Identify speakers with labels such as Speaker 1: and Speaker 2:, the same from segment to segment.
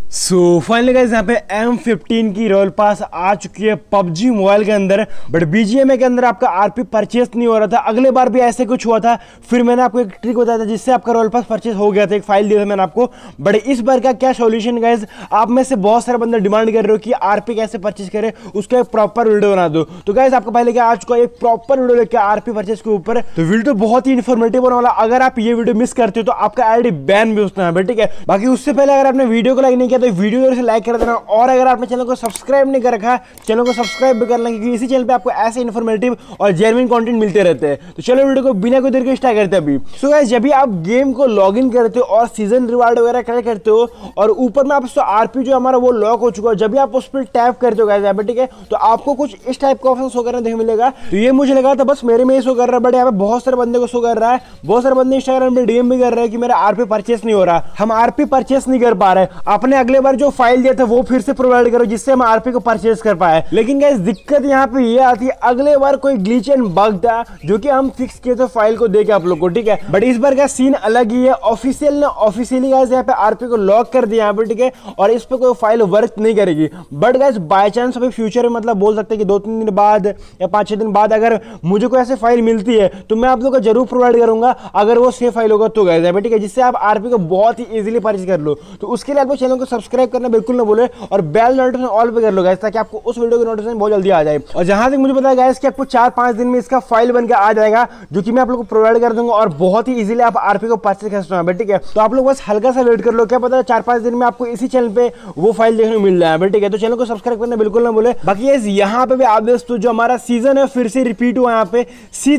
Speaker 1: Finally guys यहाँ पे M15 की रॉयल पास आ चुकी है पबजी मोबाइल के अंदर। बट BGMA के अंदर आपका RP परचेस नहीं हो रहा था। अगले बार भी ऐसे कुछ हुआ था, फिर मैंने आपको एक ट्रिक बताया था जिससे आपका रॉयल पास परचेस हो गया था, एक फाइल दिया था मैंने आपको। बट इस बार का क्या सॉल्यूशन गाइस, आप में से बहुत सारे बंदे डिमांड कर रहे हो कि RP कैसे परचेस करे, उसका एक प्रॉपर वीडियो बना दो। तो गाइस आपको पहले क्या आ चुका है एक प्रॉपर वीडियो लेके RP परचेस के ऊपर। तो वीडियो बहुत ही इन्फॉर्मेटिव होने वाला। अगर आप ये वीडियो मिस करते हो तो आपका आईडी बैन भी होता है, ठीक है। बाकी उससे पहले अगर आपने वीडियो को लाइक नहीं किया तो वीडियो से लाइक कर देना, और अगर आपने चैनल को सब्सक्राइब नहीं कर रखा चैनल को सब्सक्राइब भी कर लेंगे, क्योंकि इसी चैनल पे आपको ऐसे इन्फॉर्मेटिव और जेन्युइन कंटेंट मिलते रहते हैं। तो चलो वीडियो को बिना कोई देर के स्टार्ट करते हैं अभी। सो गाइस जब भी आप गेम को लॉगिन करते हो और सीजन रिवार्ड वगैरह कलेक्ट करते हो और ऊपर में आप RP जो हमारा वो लॉक हो चुका है, जब भी आप उस पर टैप करते हो गाइस यहाँ पे, ठीक है, तो आपको कुछ इस टाइप का ऑप्शन शो करने देखने मिलेगा। तो ये मुझे लगा था बस मेरे में ही शो कर रहा है, बट यहाँ पे बहुत सारे बंदे को शो कर रहा है। बहुत सारे बंदे इंस्टाग्राम पे डीएम भी कर रहे हैं कि मेरा RP परचेस नहीं हो रहा, हम RP परचेस नहीं कर पा रहे। आपने अगले बार जो फाइल दिया था वो फिर से प्रोवाइड करो जिससे हम RP को परचेस कर पाए। लेकिन गाइस दिक्कत यहाँ पे ये आती है, अगले बार कोई ग्लिच एंड बग था जो कि हम फिक्स किए थे फाइल को देके आप लोग को, ठीक है। बट इस बार का सीन अलग ही है। ऑफिशियल ने ऑफिशियली गाइस यहाँ पे RP को लॉक कर दिया यहाँ पे, ठीक है, और इस पे कोई फाइल वर्क नहीं करेगी। बट गाइस बाय चांस अभी फ्यूचर में मतलब बोल सकते हैं कि 2-3 दिन बाद या 5-6 दिन बाद अगर मुझे कोई ऐसे फाइल मिलती है तो मैं आप लोग को जरूर प्रोवाइड करूंगा, अगर वो सेफ फाइल होगा तो गाइस यहाँ पे, ठीक है, जिससे आप RP को बहुत ही इजीली परचेज कर लो। तो उसके लिए आपको चैनल को सब्सक्राइब करना बिल्कुल ना भूले और बेल नोटिफिकेशन ऑल पे कर लो गाइस, ताकि आपको उस वीडियो की नोटिफिकेशन बहुत जल्दी आ जाए। और जहां तक मुझे पता है गाइस कि आपको 4-5 दिन में इसका फाइल बनकर आ जाएगा, जो कि मैं आप लोग को प्रोवाइड कर दूंगा और बहुत ही इजीली आप RP को परचेज कर सकते हैं, ठीक है। तो आप लोग बस हल्का सा वेट कर लो, क्या पता है 4-5 दिन में आपको इसी चैनल पे वो फाइल देखने को मिल जाए, ठीक है। तो चैनल को सब्सक्राइब करना बिल्कुल ना भूले। बाकी गाइस यहाँ पे भी आप दोस्तों जो हमारा सीजन है फिर से रिपीट हुआ यहाँ पे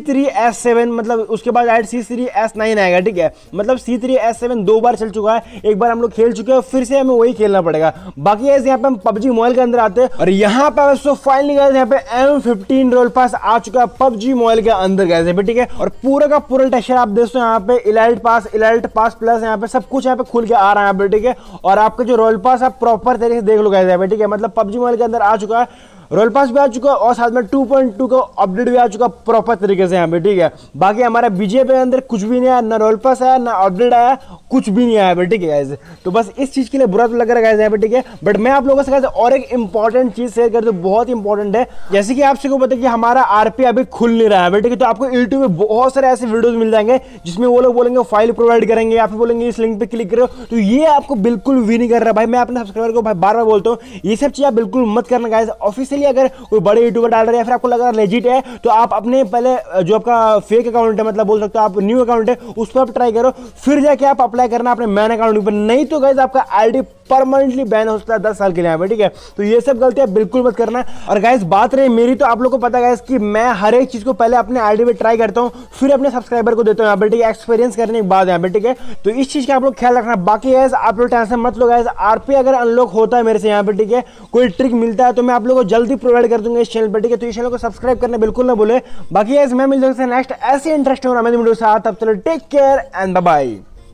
Speaker 1: C3S7, मतलब उसके बाद C3S9 आएगा, ठीक है। मतलब C3S7 2 बार चल चुका है, एक बार हम लोग खेल चुके हैं, फिर से हमें वही खेलना पड़ेगा। बाकी गाइस यहाँ पे हम पबजी मोबाइल के अंदर आते हैं और यहाँ पे फाइनली गाइस यहाँ पे M15 रॉयल पास आ चुका है पबजी मोबाइल के अंदर गाइस यहाँ पे, ठीक है। और पूरा का पूरा टेक्सचर आप देखते हो यहाँ पे इलाइट पास प्लस यहाँ पे सब कुछ यहाँ पे खुल के आ रहा है यहाँ पे, ठीक है। और आपका जो रॉयल पास आप प्रॉपर तरीके से देख लो गाइस यहाँ पे, ठीक है। मतलब पबजी मोबाइल के अंदर आ चुका है, रॉयल पास भी आ चुका है और साथ में 2.2 का अपडेट भी आ चुका प्रॉपर तरीके से यहाँ पे, ठीक है। बाकी हमारा BGMA के अंदर कुछ भी नहीं आया, ना रॉयल पास आया ना अपडेट आया, कुछ भी नहीं आया, ठीक है गाइस। तो बस इस चीज के लिए बुरा तो लग रहा है गाइस यहाँ पे, ठीक है। बट मैं आप लोगों से गाइस और एक इंपॉर्टेंट चीज शेयर कर दूं, बहुत इंपॉर्टेंट है। जैसे कि आपसे को पता है कि हमारा RP अभी खुल नहीं रहा है, ठीक है। तो आपको YouTube पे बहुत सारे ऐसे वीडियोस मिल जाएंगे जिसमें वो लोग बोलेंगे फाइल प्रोवाइड करेंगे या फिर बोलेंगे इस लिंक पे क्लिक करो। तो ये आपको बिल्कुल भी नहीं कर रहा भाई। मैं अपने सब्सक्राइबर को भाई बार-बार बोलता हूँ ये सब चीज आप बिल्कुल मत करना गाइस। ऑफिशियली अगर कोई बड़े यूट्यूबर डाल रहे हैं या फिर आपको लग रहा है लेजिट है, तो आप अपने पहले जो आपका फेक अकाउंट है, मतलब बोल सकते हो आप न्यू अकाउंट है, उस पर आप ट्राई करो, फिर जाके आप अप्लाई करना अपने मेन अकाउंट पर। नहीं तो गाइस आपका आईडी परमानेंटली बैन हो सकता है 10 साल के लिए, ठीक है। तो ये सब गलतियां बिल्कुल मत करना। और गाइस बात रही मेरी, तो आप लोगों को पता है गाइस कि मैं हर एक चीज को पहले अपने आईडी पे ट्राई करता हूं, फिर अपने सब्सक्राइबर को देता हूं यहाँ पे, ठीक है, एक्सपीरियंस करने के बाद यहाँ पे, ठीक है। तो इस चीज का आप लोग ख्याल रखना। बाकी गाइस आप लोग टेंशन मत लो गाइस, RP अगर अनलॉक होता है मेरे से यहाँ पे, ठीक है, कोई ट्रिक मिलता है तो मैं आप लोगों को जल्दी प्रोवाइड कर दूंगा इस चैनल पर, ठीक है। तो इस चैनल को सब्सक्राइब करना बिल्कुल ना भूले। बाकी गाइस मैं मिलता हूं नेक्स्ट ऐसे इंटरेस्टिंग वीडियो के साथ। तब चलो take care and bye bye.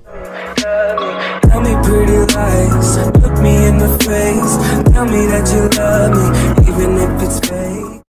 Speaker 2: Tell me pretty lies, look me in the face, tell me that you love me, even if it's fake.